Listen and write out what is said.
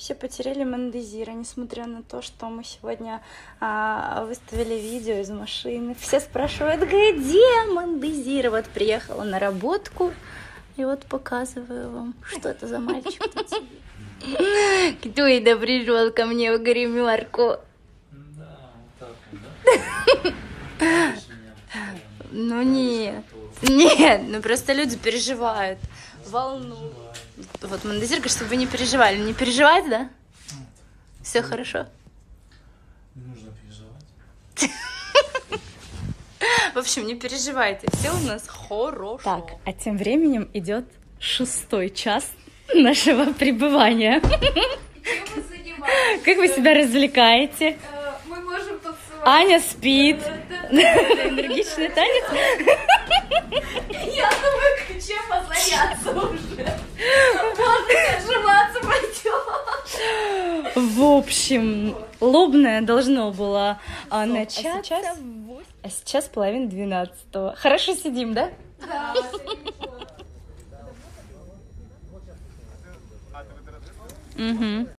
Все потеряли Мандезира, несмотря на то, что мы сегодня выставили видео из машины. Все спрашивают, где Мандезир? Вот приехала на работку, и вот показываю вам, что это за мальчик. Кто это пришел ко мне в гримерку? Да, вот так вот, да? Ну нет, ну просто люди переживают, волнуют. Вот Мандезир говорит, чтобы вы не переживали. Не переживать, да? Все хорошо. Не нужно переживать. В общем, не переживайте, все у нас хорошо. Так, а тем временем идет 6-й час нашего пребывания. Как вы себя развлекаете? Мы можем танцевать. Аня спит. Энергичный танец. Я думаю, чем позаняться уже. Можно отжиматься пойдем. В общем, лобное должно было начаться. А сейчас 11:30. Хорошо сидим, да? Да, Угу.